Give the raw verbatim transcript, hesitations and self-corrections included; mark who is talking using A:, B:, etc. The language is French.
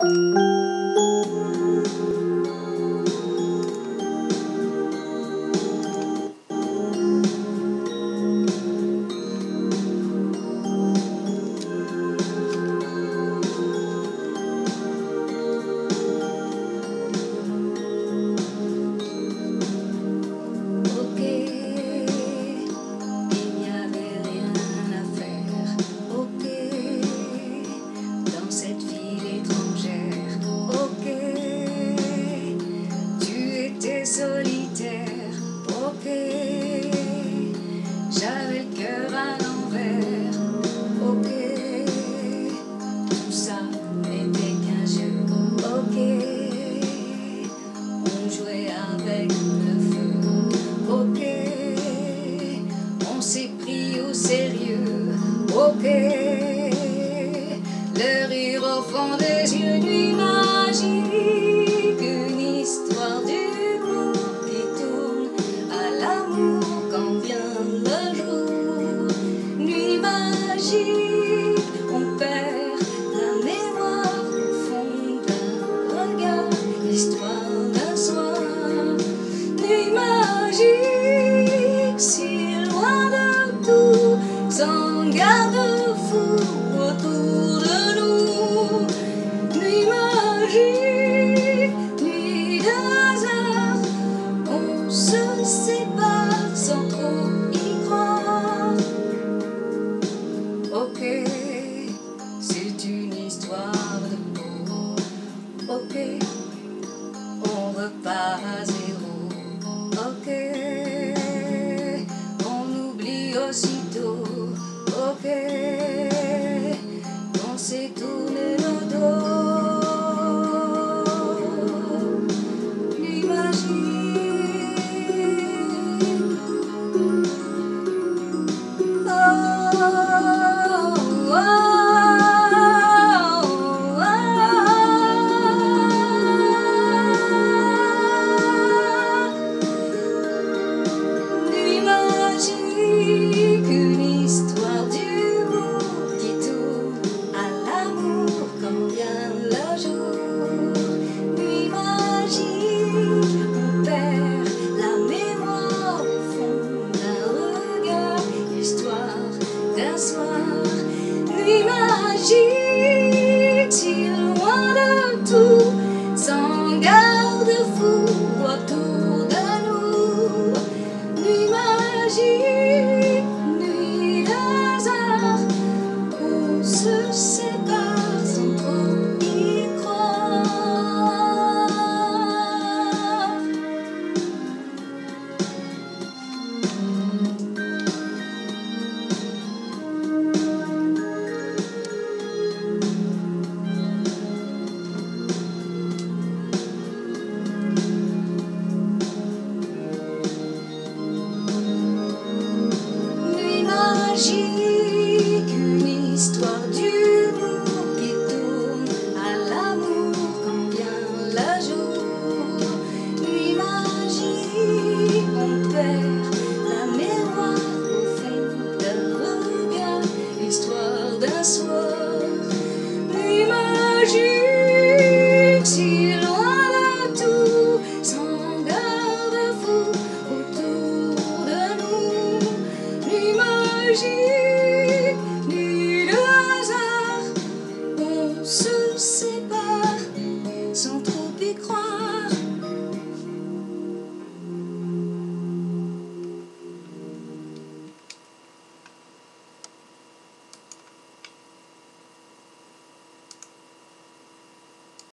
A: Le rire au fond des yeux, nuit magique, une histoire d'humour qui tourne à l'amour quand vient le jour. Nuit magique, on perd la mémoire au fond d'un regard, l'histoire d'un soir. Nuit magique, si loin de tout, sans garde-fou autour de nous. Nuit magique, nuit de hasard, on se sépare sans trop y croire. Ok, c'est une histoire de peau. Ok, on repart à zéro. Ok, on oublie aussitôt. Ok, on s'est tourné le dos. Nuit magique, oh, oh, oh, oh. Nuit magique, une histoire d'humour qui tourne à l'amour quand vient le jour. Nuit magique, on perd la mémoire au fond d'un regard, l'histoire d'un soir. Nuit magique, si loin de tout, sans garde-fou autour de nous. Nuit magique, nuit de hasard, on se sait.